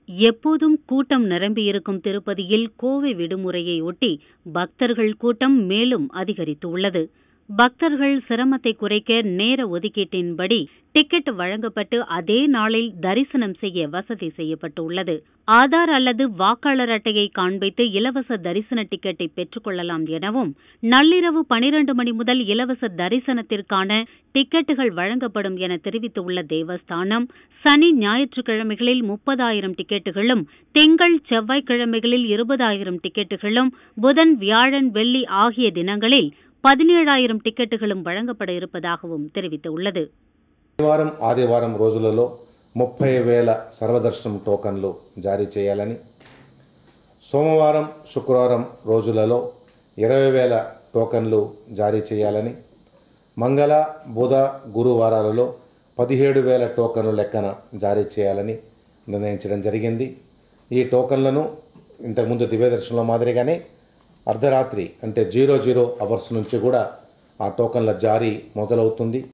எப்போதும் கூட்டம் நிரம்பியிருக்கும் திருப்பதியில் கோவை விடுமுறையை ஒட்டி பக்தர்கள் கூட்டம் மேலும் அதிகரித்துள்ளது. பக்தர்கள் சிரமத்தை குறைக்க நேர ஒதுக்கீட்டின்படி டிக்கெட் வழங்கப்பட்டு அதே நாளில் தரிசனம் செய்ய வசதி செய்யப்பட்டுள்ளது. ஆதார் அல்லது வாக்காளர் அட்டையை காண்பித்து இலவச தரிசன டிக்கெட்டை பெற்றுக் கொள்ளலாம் எனவும், நள்ளிரவு 12 மணி முதல் இலவச தரிசனத்திற்கான டிக்கெட்டுகள் வழங்கப்படும் என தெரிவித்துள்ள தேவஸ்தானம், சனி ஞாயிற்றுக்கிழமைகளில் 30,000 டிக்கெட்டுகளும், திங்கள் செவ்வாய்க்கிழமைகளில் 20,000 டிக்கெட்டுகளும், புதன் வியாழன் வெள்ளி ஆகிய தினங்களில் 17,000 டிக்கெட்டுகளும் వழங்கப்பட இருப்பதாகவும் தெரிவித்துள்ளது. శనివారం ఆదివారం రోజులలో 30,000 సర్వదర్శనం టోకన్లు జారీ చేయాలని, సోమవారం శుక్రవారం రోజులలో 20,000 టోకన్లు జారీ చేయాలని, మంగళ బుధ గురువారాలలో 17,000 టోకన్లు లెక్కన జారీ చేయాలని నిర్ణయించడం జరిగింది. ఈ టోకన్లను ఇంతకుముందు దివ్యదర్శనంలో మాదిరిగానే అర్ధరాత్రి అంటే 00 అవర్స్ నుంచి కూడా ఆ టోకన్ల జారీ మొదలవుతుంది.